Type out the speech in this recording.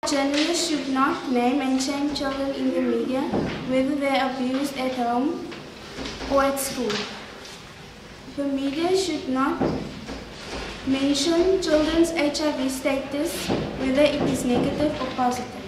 Journalists should not name and shame children in the media, whether they are abused at home or at school. The media should not mention children's HIV status, whether it is negative or positive.